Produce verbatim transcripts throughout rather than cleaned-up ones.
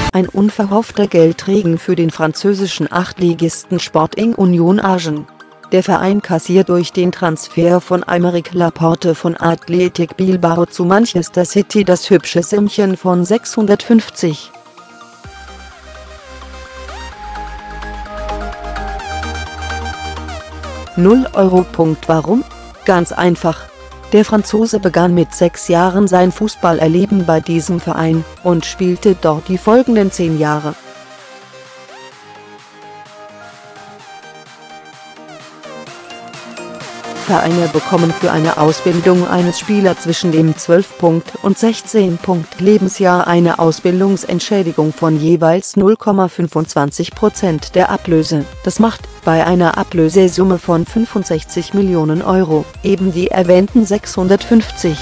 Ein unverhoffter Geldregen für den französischen Achtligisten Sporting Union Agen. Der Verein kassiert durch den Transfer von Aymeric Laporte von Athletic Bilbao zu Manchester City das hübsche Sümmchen von sechshundertfünfzig. null Euro. Warum? Ganz einfach. Der Franzose begann mit sechs Jahren sein Fußballerleben bei diesem Verein und spielte dort die folgenden zehn Jahre. Vereine bekommen für eine Ausbildung eines Spielers zwischen dem zwölf und sechzehn Lebensjahr eine Ausbildungsentschädigung von jeweils null Komma fünfundzwanzig Prozent der Ablöse. Das macht, bei einer Ablösesumme von fünfundsechzig Millionen Euro, eben die erwähnten sechshundertfünfzig.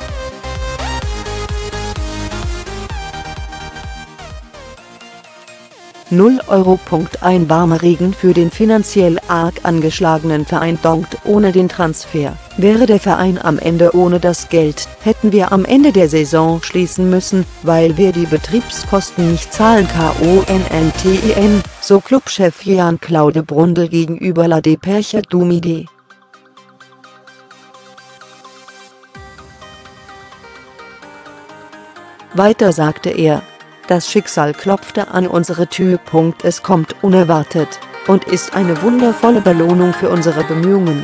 null Euro. Ein warmer Regen für den finanziell arg angeschlagenen Verein Donkt. Ohne den Transfer wäre der Verein am Ende ohne das Geld, hätten wir am Ende der Saison schließen müssen, weil wir die Betriebskosten nicht zahlen konnten, so Clubchef Jean-Claude Brundel gegenüber La Dépêche du Midi. Weiter sagte er: Das Schicksal klopfte an unsere Tür. Es kommt unerwartet und ist eine wundervolle Belohnung für unsere Bemühungen.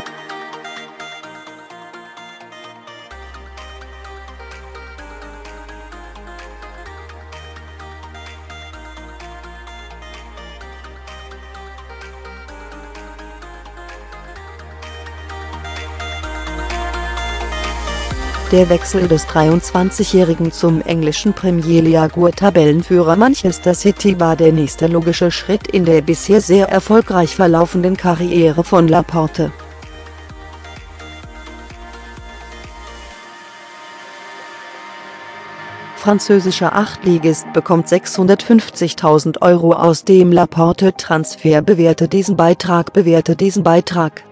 Der Wechsel des dreiundzwanzigjährigen zum englischen Premier League-Tabellenführer Manchester City war der nächste logische Schritt in der bisher sehr erfolgreich verlaufenden Karriere von Laporte. Französischer Achtligist bekommt sechshundertfünfzigtausend Euro aus dem Laporte-Transfer. Bewerte diesen Beitrag. Bewerte diesen Beitrag.